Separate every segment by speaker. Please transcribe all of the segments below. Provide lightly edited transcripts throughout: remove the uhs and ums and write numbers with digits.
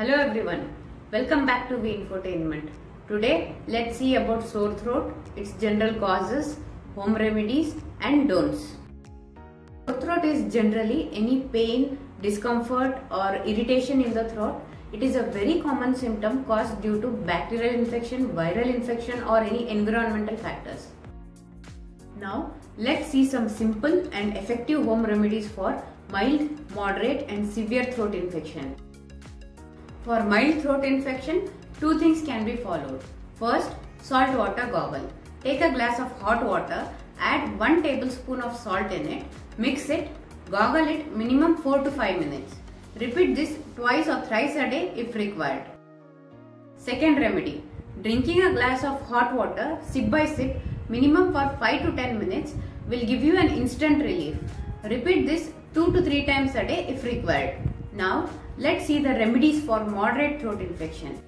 Speaker 1: Hello everyone, welcome back to V Infotainment. Today let's see about sore throat, its general causes, home remedies and don'ts. Sore throat is generally any pain, discomfort or irritation in the throat. It is a very common symptom caused due to bacterial infection, viral infection or any environmental factors. Now let's see some simple and effective home remedies for mild, moderate and severe throat infection. For mild throat infection, two things can be followed. First, salt water goggle. Take a glass of hot water, add 1 tablespoon of salt in it, mix it, goggle it minimum 4 to 5 minutes. Repeat this twice or thrice a day if required. Second remedy, drinking a glass of hot water sip by sip minimum for 5 to 10 minutes will give you an instant relief. Repeat this 2 to 3 times a day if required. Now, let's see the remedies for moderate throat infection.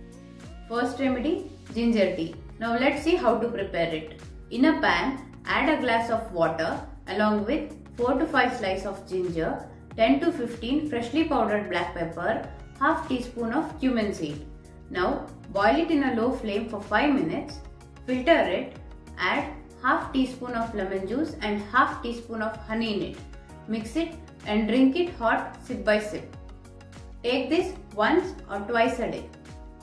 Speaker 1: First remedy, ginger tea. Now let's see how to prepare it. In a pan, add a glass of water along with 4 to 5 slices of ginger, 10 to 15 freshly powdered black pepper, half teaspoon of cumin seed. Now boil it in a low flame for 5 minutes, filter it, add half teaspoon of lemon juice and half teaspoon of honey in it. Mix it and drink it hot sip by sip. Take this once or twice a day.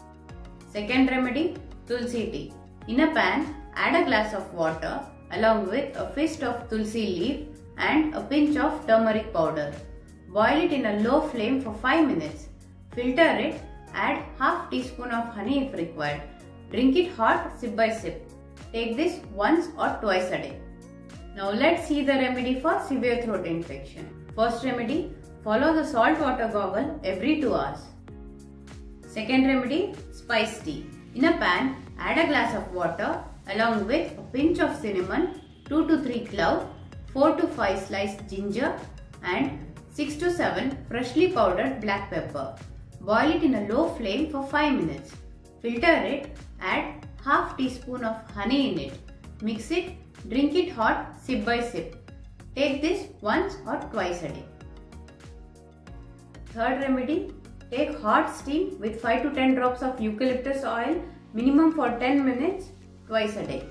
Speaker 1: Second remedy, tulsi tea. In a pan, add a glass of water along with a fist of tulsi leaf and a pinch of turmeric powder. Boil it in a low flame for 5 minutes. Filter it, add half teaspoon of honey if required. Drink it hot sip by sip. Take this once or twice a day. Now let's see the remedy for severe throat infection. First remedy, follow the salt water goggle every 2 hours. Second remedy, spice tea. In a pan, add a glass of water along with a pinch of cinnamon, 2 to 3 cloves, 4 to 5 sliced ginger and 6 to 7 freshly powdered black pepper. Boil it in a low flame for 5 minutes. Filter it, add half teaspoon of honey in it. Mix it, drink it hot sip by sip. Take this once or twice a day. Third remedy, take hot steam with 5 to 10 drops of eucalyptus oil minimum for 10 minutes twice a day.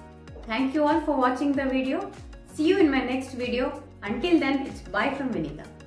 Speaker 1: Thank you all for watching the video. See you in my next video. Until then, it's bye from Vinita.